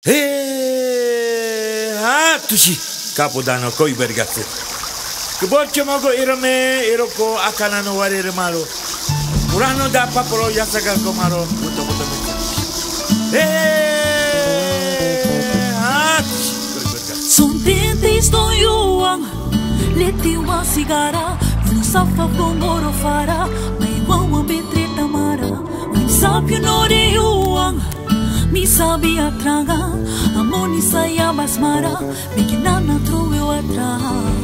Tushi Capodano coi bergazze. Che borcio mogo irame iroko akana no warere malo. Urano da papolo yasaga komaro buto buto buto. Son tente estou yoang, leti uma cigara, não safa gongoro fara, mai wang betre tamara, mai sabe no de yoang, mi sabe atraga, amoni saya basmara, bikinana trove atra.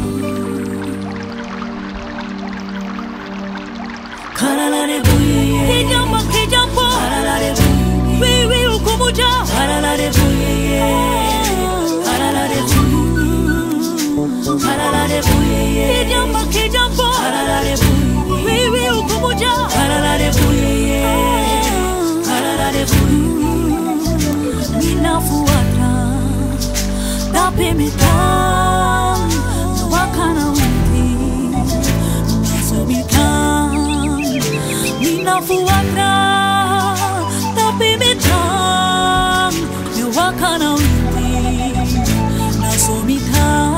Karalare buye, ke jambo, karalare buye, we ukumuja, karalare buye. Haralare buye, ke jambo, haralare buye, we ukumuja, haralare buye, haralare buye. Nina fuata, dape metan, wakana winti, subitan. Nina fuata, dape metan, wakana winti, subitan.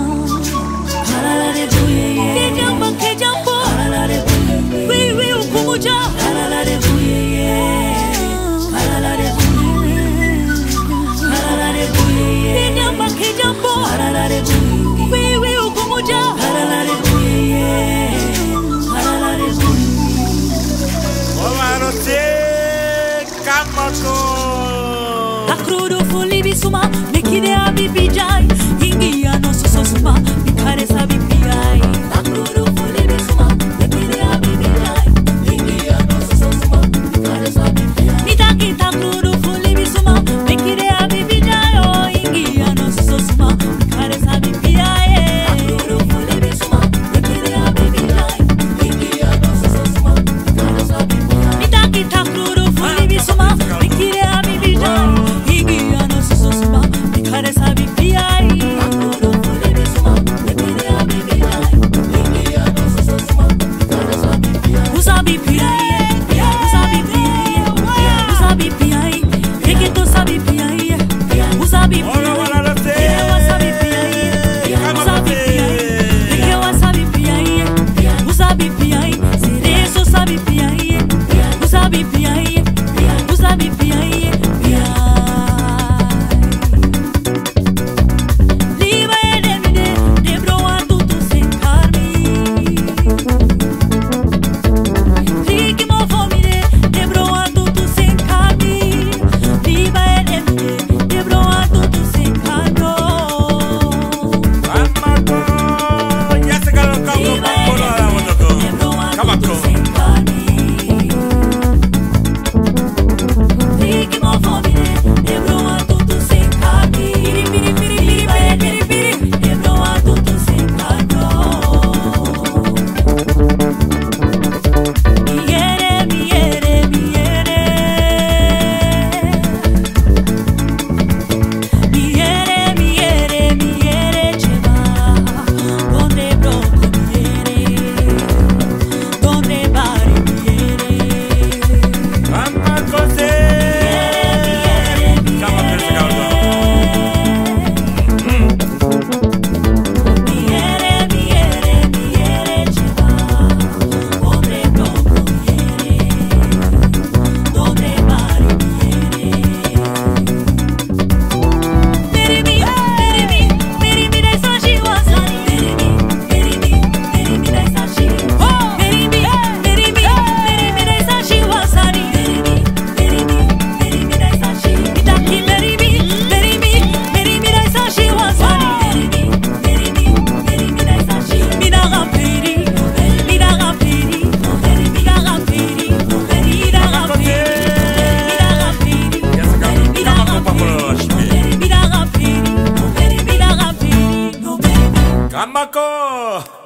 Ke jambo, haralare buye, we ukumuja, haralare buye, haralare buye, ke jambo, haralare buye, we ukumuja, haralare buye, haralare buye. Omaro se kamako. Takrudu fuli bisuma, mekide abi bijai, hingia no susosuma, mikare sabi piai. Takrudu fuli bisuma, mekide abi bijai, hingia no susosuma, mikare sabi piai. Mitaki takrudu fuli bisuma, mekide abi bijai, oh hingia no susosuma, mikare sabi piai. Takrudu fuli bisuma, mekide abi bijai, hingia no susosuma, mikare sabi piai. Mitaki takrudu fuli bisuma, mekide abi bijai, hingia no susosuma, mikare sabi piai. Takrudu fuli bisuma, mekide abi bijai, hingia no susosuma, mikare sabi piai. Usabi piai, usabi piai, usabi piai, eketo sabi piai, usabi piai, wasabi piai, usabi piai, ekewa sabi piai, usabi piai, sereso sabi piai, usabi piai, usabi piai, Liba edemide, debro a tutu sentarmi. Rigimo fomide, debro a tutu sentarmi. Liba edemide, debro a tutu sentarno. Amako yasaga no Liba kamako edemide, debro a tutu sentarmi. Rigimo fomide, debro a tutu sentarmi. Liba edemide, debro a tutu sentarno. Miere, miere, miere. Miere, miere, miere, cheva. Donde broco miere, donde bari miere. Amako se kamako se kaudo. Miere, miere, miere, cheva. Donde broco miere, donde bari miere. Merimi dai sashi wasani. Merimi dai sashi. Merimi dai sashi wasani. Merimi dai sashi. Mitaki merimi dai sashi wasani. Merimi dai sashi. Minaga peri. Yasaga kamako papolo shime. Kamako.